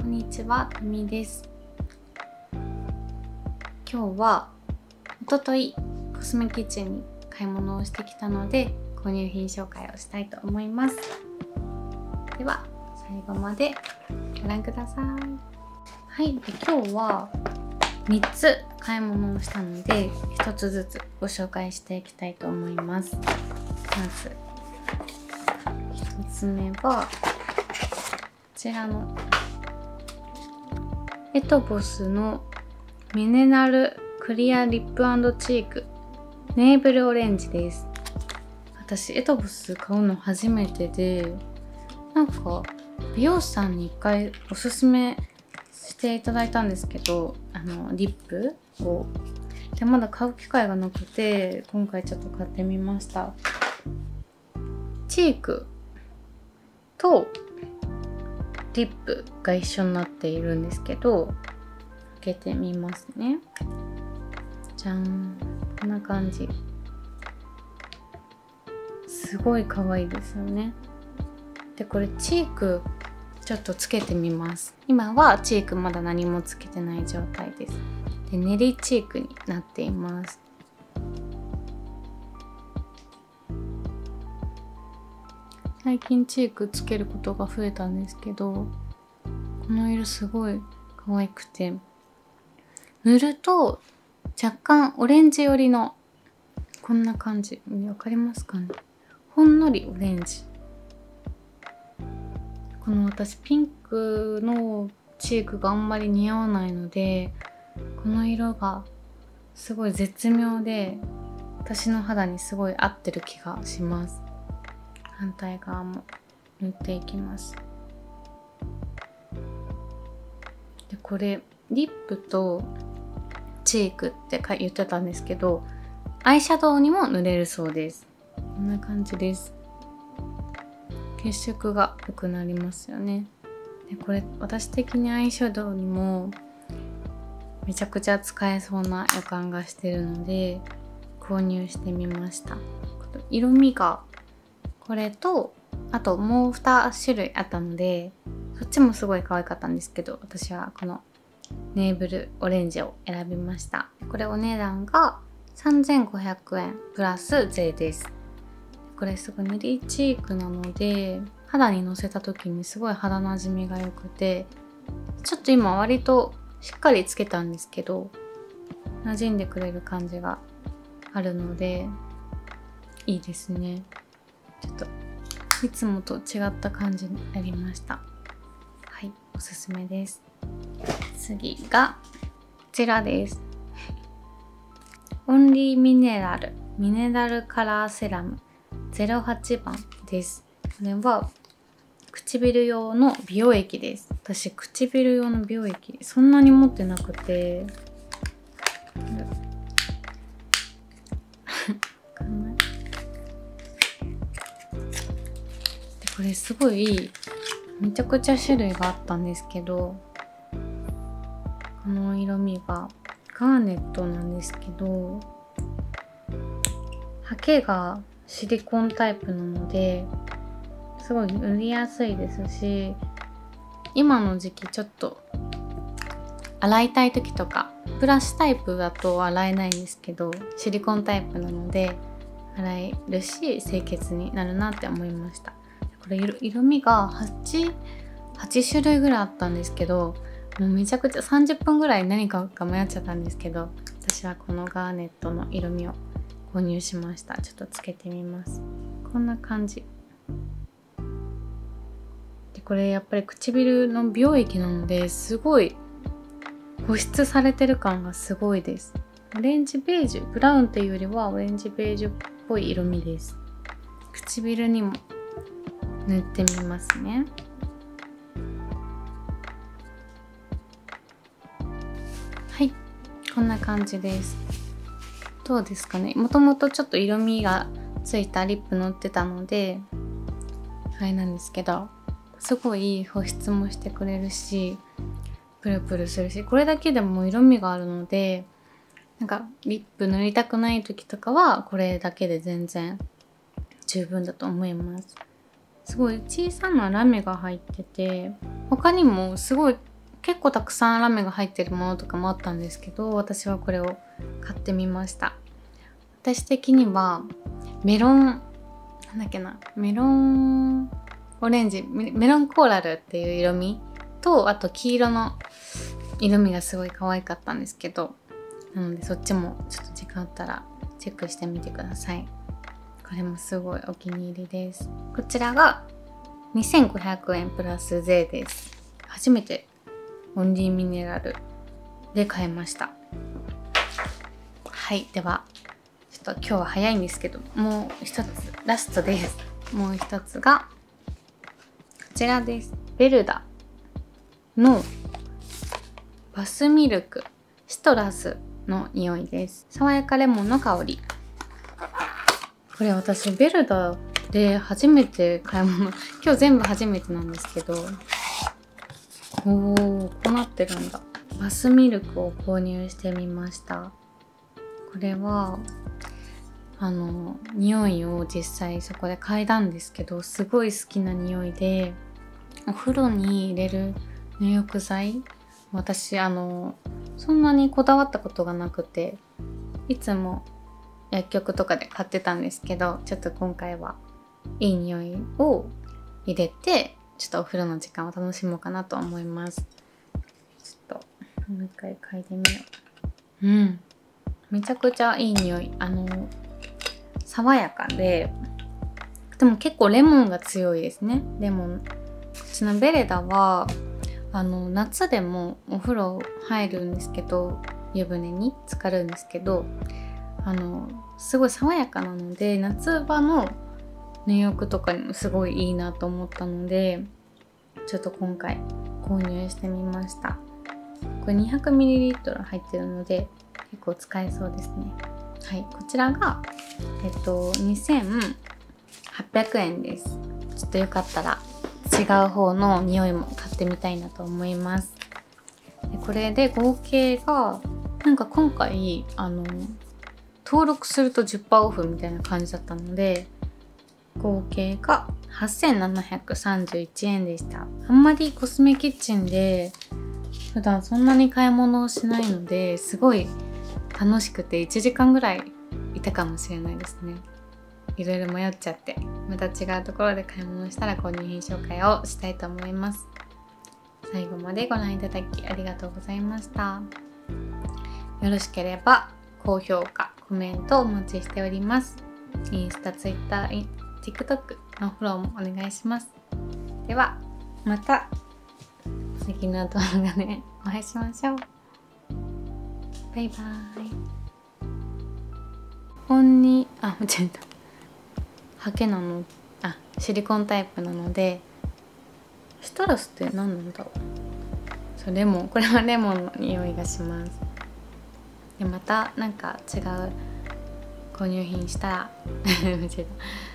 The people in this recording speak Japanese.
こんにちは、とみです。今日は一昨日コスメキッチンに買い物をしてきたので購入品紹介をしたいと思います。では最後までご覧ください。はい、で今日は3つ買い物をしたので1つずつご紹介していきたいと思います。まず1つ目はこちらのエトボスのミネラルクリアリップ&チークネーブルオレンジです。私エトボス買うの初めてで、なんか美容師さんに1回おすすめしていただいたんですけど、リップをでまだ買う機会がなくて今回ちょっと買ってみました。チークとリップが一緒になっているんですけど、開けてみますね。じゃん、こんな感じ。すごい可愛いですよね。でこれチークちょっとつけてみます。今はチークまだ何もつけてない状態です。で練りチークになっています。最近チークつけることが増えたんですけど、この色すごい可愛くて、塗ると若干オレンジ寄りのこんな感じ、わかりますかね。ほんのりオレンジ。この私ピンクのチークがあんまり似合わないので、この色がすごい絶妙で私の肌にすごい合ってる気がします。反対側も塗っていきます。でこれリップとチークって言ってたんですけど、アイシャドウにも塗れるそうです。こんな感じです。血色が良くなりますよね。でこれ私的にアイシャドウにもめちゃくちゃ使えそうな予感がしてるので購入してみました。色味がこれとあともう2種類あったので、そっちもすごい可愛かったんですけど、私はこのネーブルオレンジを選びました。これお値段が3500円プラス税です。これすごい練りチークなので肌にのせた時にすごい肌なじみが良くて、ちょっと今割としっかりつけたんですけど馴染んでくれる感じがあるのでいいですね。ちょっといつもと違った感じになりました。はい、おすすめです。次がこちらです。オンリーミネラルカラーセラム08番です。これは唇用の美容液です。私唇用の美容液そんなに持ってなくてこれすごいめちゃくちゃ種類があったんですけど、この色味がガーネットなんですけど、ハケがシリコンタイプなのですごい塗りやすいですし、今の時期ちょっと洗いたい時とかブラシタイプだと洗えないんですけど、シリコンタイプなので洗えるし清潔になるなって思いました。これ色味が8種類ぐらいあったんですけど、もうめちゃくちゃ30分ぐらい何買うか迷っちゃったんですけど、私はこのガーネットの色味を購入しました。ちょっとつけてみます。こんな感じで、これやっぱり唇の美容液なのですごい保湿されてる感がすごいです。オレンジベージュ、ブラウンっていうよりはオレンジベージュっぽい色味です。唇にも塗ってみますね。はい、こんな感じです。どうですかね。もともとちょっと色味がついたリップ塗ってたのであれなんですけど、すごい保湿もしてくれるしプルプルするし、これだけでも色味があるので、なんかリップ塗りたくない時とかはこれだけで全然十分だと思います。すごい小さなラメが入ってて、他にもすごい結構たくさんラメが入ってるものとかもあったんですけど、私はこれを買ってみました。私的にはメロンなんだっけな、メロンオレンジ、メロンコーラルっていう色味と、あと黄色の色味がすごい可愛かったんですけど、なのでそっちもちょっと時間あったらチェックしてみてください。これもすごいお気に入りです。こちらが2500円プラス税です。初めてオンリーミネラルで買いました。はい、ではちょっと今日は早いんですけど、もう一つラストです。もう一つがこちらです。ベルダのバスミルクシトラスの匂いです。爽やかレモンの香り。これ私ベルダで初めて買い物、今日全部初めてなんですけど、おー、こうなってるんだ。バスミルクを購入してみました。これは匂いを実際そこで嗅いだんですけど、すごい好きな匂いで、お風呂に入れる入浴剤、私そんなにこだわったことがなくて、いつも薬局とかで買ってたんですけど、ちょっと今回はいい匂いを入れて、ちょっとお風呂の時間を楽しもうかなと思います。ちょっともう一回嗅いでみよう。めちゃくちゃいい匂い。爽やかで、でも結構レモンが強いですね。レモン。こっちのベレダは夏でもお風呂入るんですけど、湯船に浸かるんですけど、すごい爽やかなので、夏場の入浴とかにもすごいいいなと思ったので、ちょっと今回購入してみました。これ 200ml 入ってるので結構使えそうですね。はい、こちらが2800円です。ちょっとよかったら違う方の匂いも買ってみたいなと思います。でこれで合計がなんか今回登録すると 10% オフみたいな感じだったので、合計が8731円でした。あんまりコスメキッチンで普段そんなに買い物をしないので、すごい楽しくて1時間ぐらいいたかもしれないですね。いろいろ迷っちゃって、また違うところで買い物したら購入品紹介をしたいと思います。最後までご覧いただきありがとうございました。よろしければ高評価、コメントお待ちしております。インスタ、ツイッター、TikTok のフォローもお願いします。ではまた次の動画でお会いしましょう。バイバーイ。間違えた。ハケなの、シリコンタイプなので、シトラスって何なんだろう。そう、レモン、これはレモンの匂いがします。でまたなんか違う購入品したら間違えた。